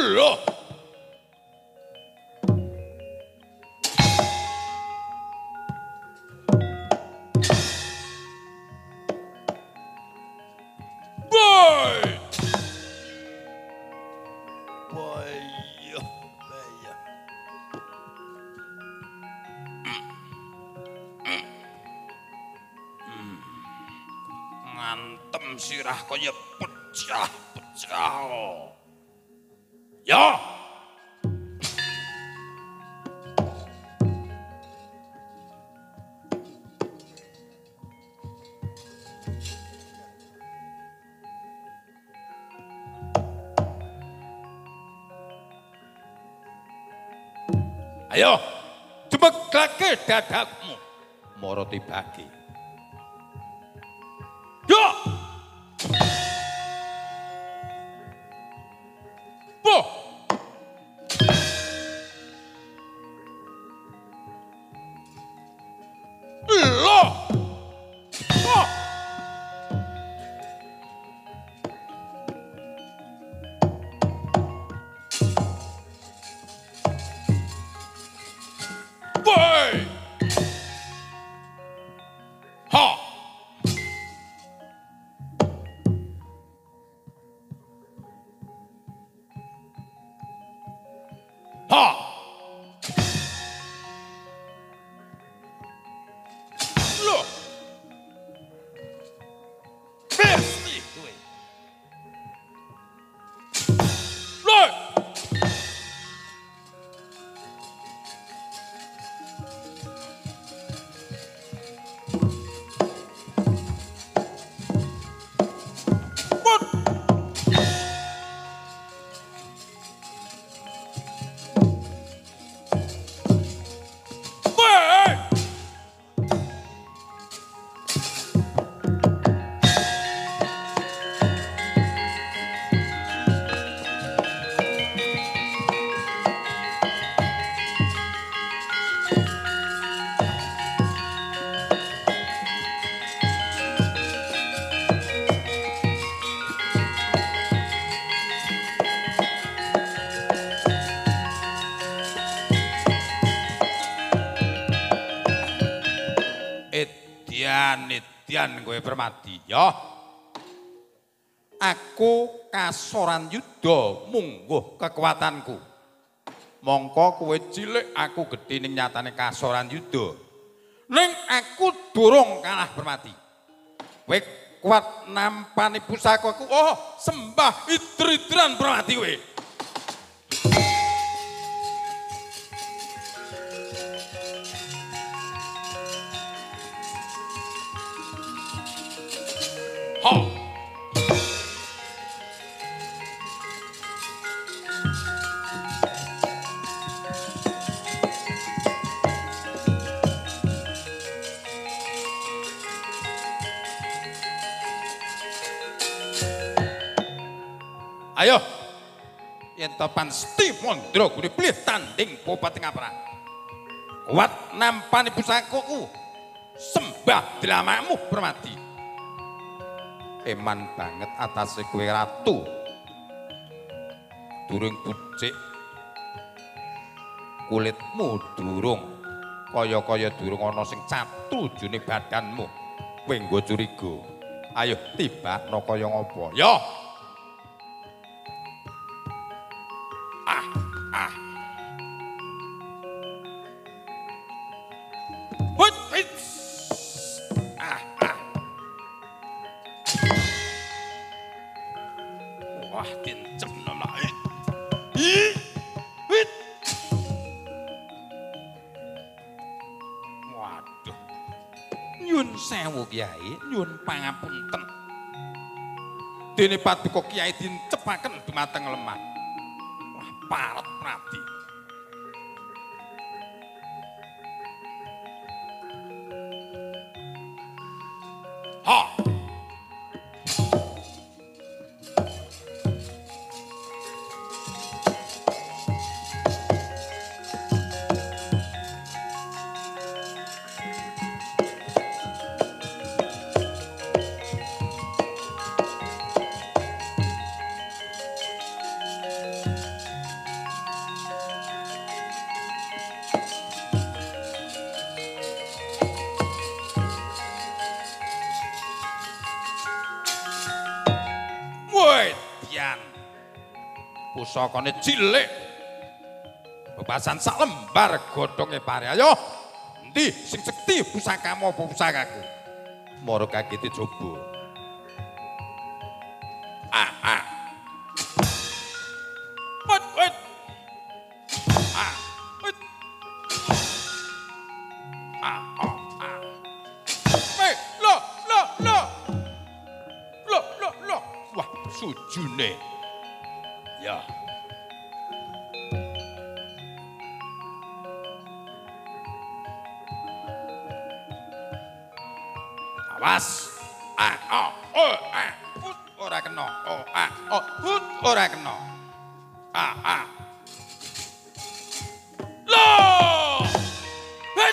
Loh. Boy. Boy. Ngantem sirah kaya pecah-pecah. Ya. Ayo, jemeglake dadakmu. Mara tibake. Yo! Boh! Loh! Oh! Boy! Ha! Ha! Loh! Pesti kowe. Loh! Put! Boy! Edian kowe Permadi ya. Aku kasoran yuda mungguh kekuatanku. Mongko kowe cilik aku gedhe ning nyatane kasoran yuda. Ning aku durung kalah Permadi. Kowe kuat nampani pusakaku. Oh, sembah idridran Permadi kowe. Ha! Ayo, yen to Pansti Mandra gune pilih tanding Bupati Ngapra. Kuat nampani pusakaku. Sembah dramamu Permadi. Eman banget atase kowe ratu. Durung pucik. Kulitmu durung kaya-kaya durung ana sing catu june badanmu. Kowe nggo curiga. Ayo tibakno kaya ngopo? Ya. Wah, dincem nama. Waduh. Nyun sewu Kyai, nyun pangapunten. Dene paduka Kyai dincepaken dumateng lemah. Wah, paret Pradi. Ha. pusakane cilik. Bebasan sak lembar godhonge pare. Ayo. Endi sing sekti pusakamu apa pusakaku? Mara kagete coba. Wait. Wait. Loh. Wah, sujune. Ya. Awas. Ora kena. Ora kena. Loh. Hit.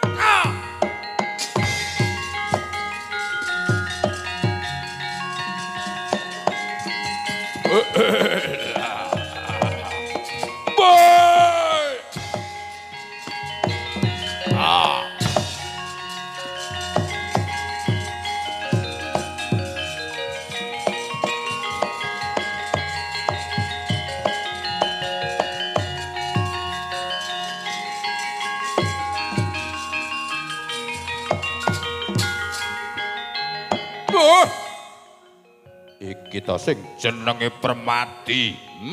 Iki ta sing jenenge Permadi.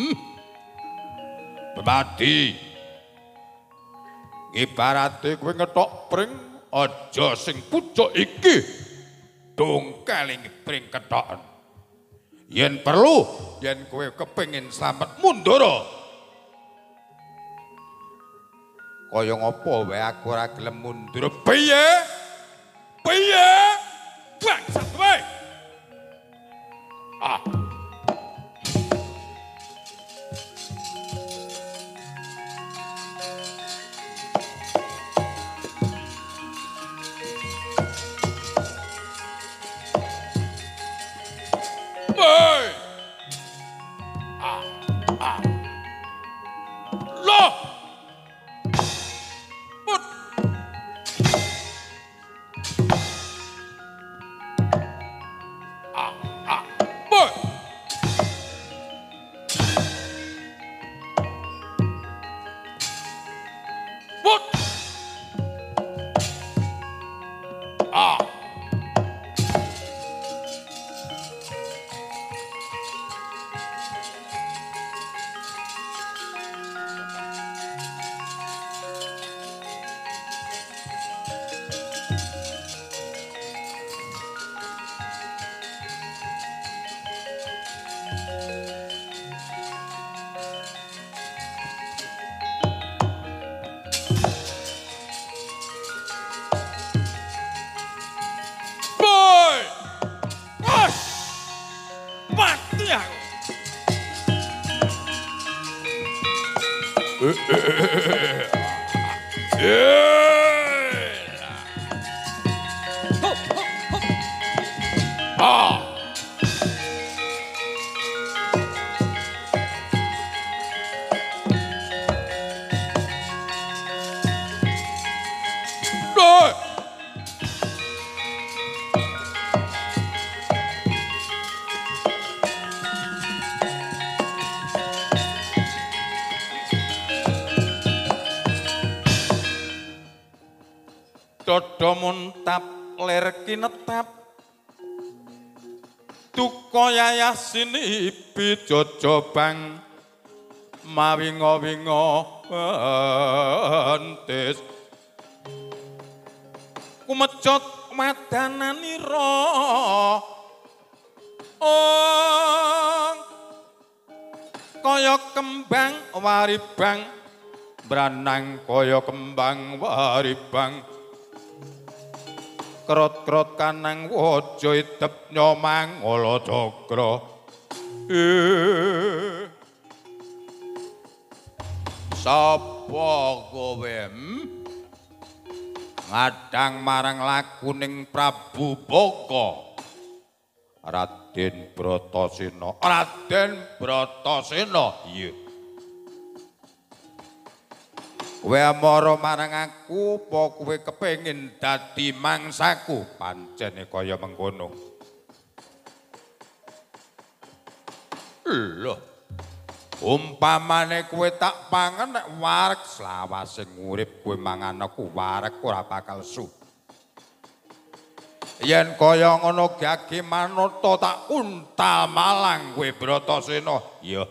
Permadi. Ibarate kowe ngethok pring aja sing pucuk iki. Dongkeling pring kethoken. Yen perlu, yen kowe kepengin slamet mundur. Kaya ngapa wae aku ora gelem mundur. Piye? Bangsat wae. Dodo muntap ler kinetap duka yayah sinipi jojobang mawinga-winga entis kumecut madananira kaya kembang waribang branang kaya kembang waribang krot-krot kanang waja idep nyomang ala cakra sapa kowe ngadang marang lakuning Prabu Baka Raden Bratasena iya kowe mara marang aku apa kowe kepengin dadi mangsaku pancene kaya mengkono lho Umpamane kowe tak pangan nek wareg slawase urip kowe mangan aku wareg ora bakal su. Yen kaya ngono Gage Manata tak untal malang kowe Bratasena. Ya.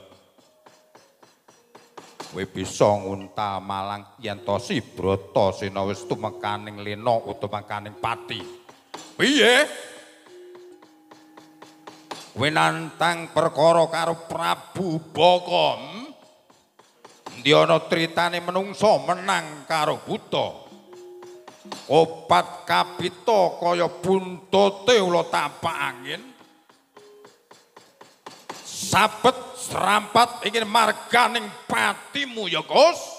Kowe bisa nguntal malang yen to si Bratasena wis tumekaning lena utawa mekaning pati. Piye? Kowe nantang perkara karo Prabu Baka. Endi ana tritane menungsa menang karo buta. Opat kapita kaya buntute ula tapak angin. Sabet serampat ingin marganing patimu ya Gus.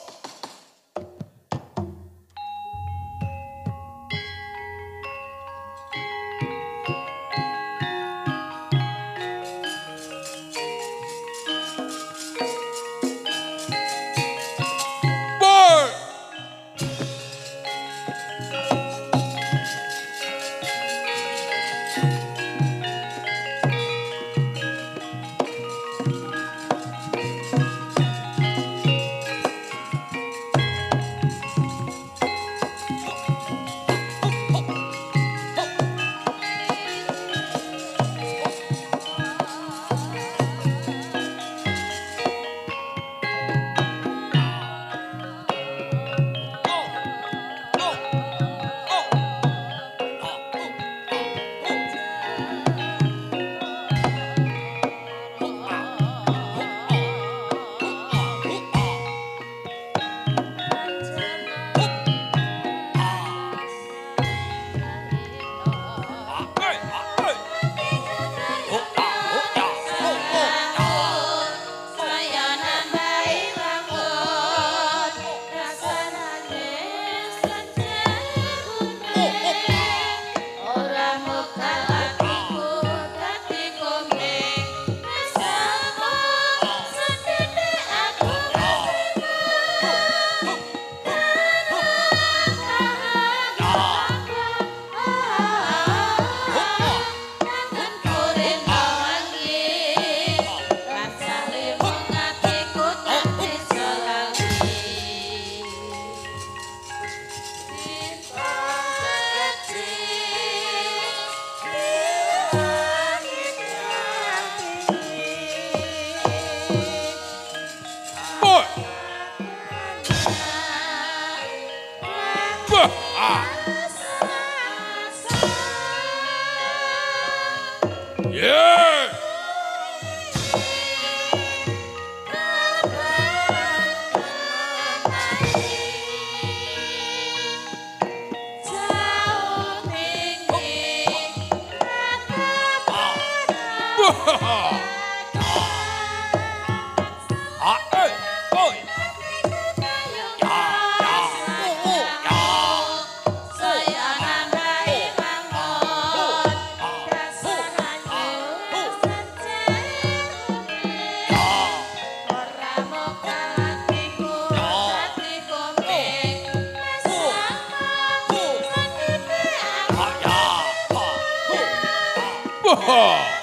Oh!